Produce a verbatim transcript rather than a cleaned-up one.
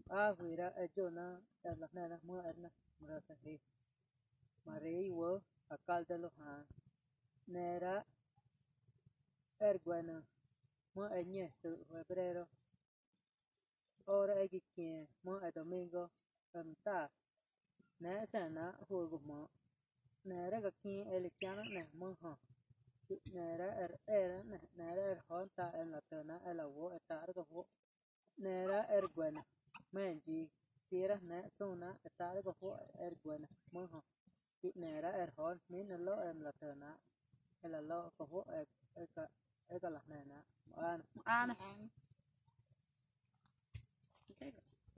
a vira ejo na el la na mo el na merasa he mari wo akal de lo ha nera erguena mo enye su febrero ora egikie mo e domingo amta na sana hugo mo nera ga kin el kiana na mo ha nera er era nera er honta en la tana el awo etar go ho nera erguena menji tira na sona etar go ho erguena mo ha nera er hon min lo en la tana el lo go ho eka eka la nena ana Ana.